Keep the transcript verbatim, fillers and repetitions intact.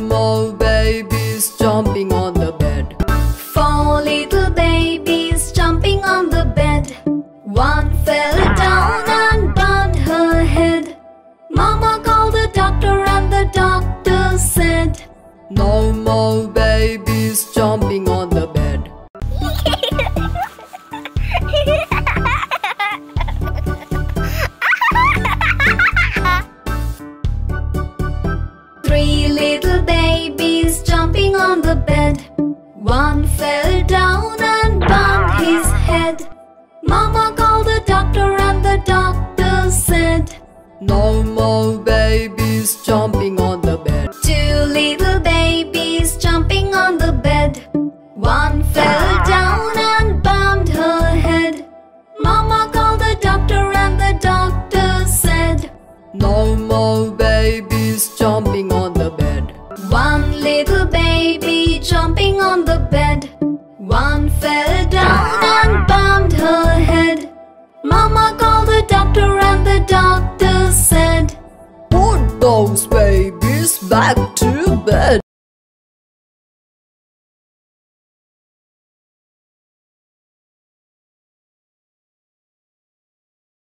more babies jumping on the bed. Four little babies jumping on the bed. One fell down and bumped her head. Mama called the doctor and the doctor said, No more babies jumping on the bed. Three little babies jumping on the bed. One fell down and bumped his head. Mama called the doctor and the doctor said, No more babies jumping on the bed. Two little babies jumping on the bed. One fell down and bumped her head. Mama called the doctor and the doctor said, No more babies jumping on the bed. One little baby jumping on the bed. One fell down and bumped her head. Mama called the doctor and the doctor said, Put those babies back to bed.